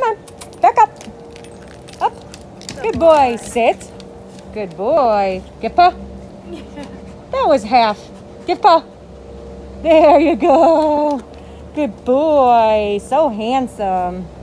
on. Back up. Up. Good boy. Sit. Good boy. Give paw. That was half. Give paw. There you go. Good boy. So handsome.